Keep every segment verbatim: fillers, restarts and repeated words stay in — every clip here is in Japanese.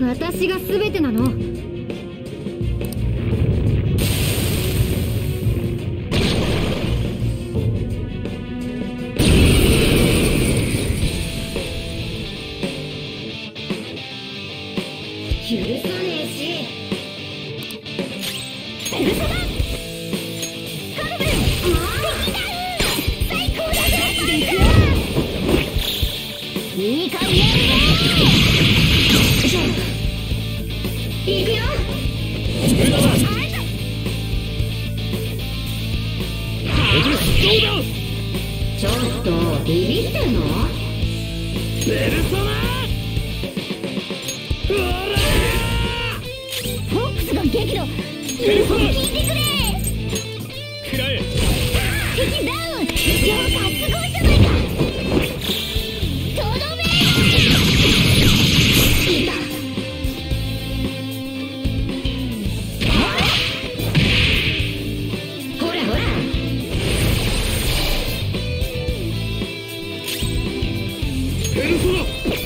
私が全てなの。許さねえし。ペルソナカルベル敵だ。最高だぜ。いい感じやるぜ。行くよ。ちょっとビビってんの？ ペルソナフォックスが激怒。聞いてくれ。 食らえ。 敵ダウン。ジョーカーすごいじゃないか。とどめ。いた。ほらほら。 ペルソナ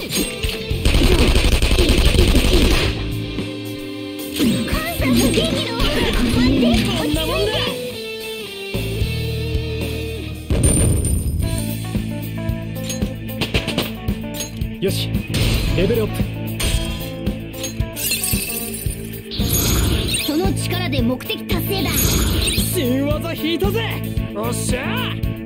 よし、レベルアップ。 その力で目的達成だ。 新技引いたぜ。おっしゃー。